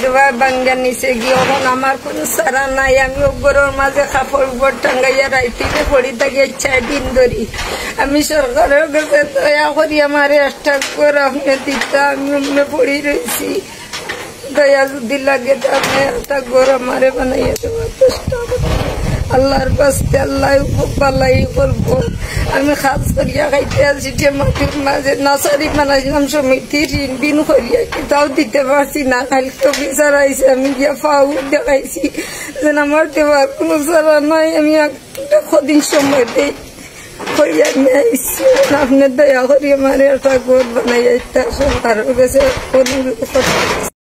বাঙ্গা নিচে গিয়ে এখন আমার কোনো সারা নাই। আমি ওগরের মাঝে কাপড় উপর টাঙ্গাইয়া রাইতিতে পড়ি থাকি 4 দিন ধরি। আমি সরকারের কাছে দয়া করি আমার একটা করে আপনি দিতে, আমি পড়ি রয়েছি। দয়া যদি লাগে তো আপনি একটা ঘর আমারে বানাইয়া দেওয়ার চেষ্টা করবেন। আল্লাহর বাস্তে আল্লাহ বালাই করবো। আমি খাস করিয়া খাইতে আসি যে মাটির মাঝে নার্সারি বানাইলাম সমিতি ঋণ বিন করিয়া তাও দিতে পারছি না। কালকে বিচার আইসি, আমি গিয়া ফাউ দেখাইছি যেন আমার দেওয়ার কোনো সারা নাই। আমি একটা কদিন সময় দেই করিয়া নিয়ে আইসি। আপনি দয়া করি আমার একটা ঘর বানাইয়া সরকারের কাছে অনুরোধ করছি।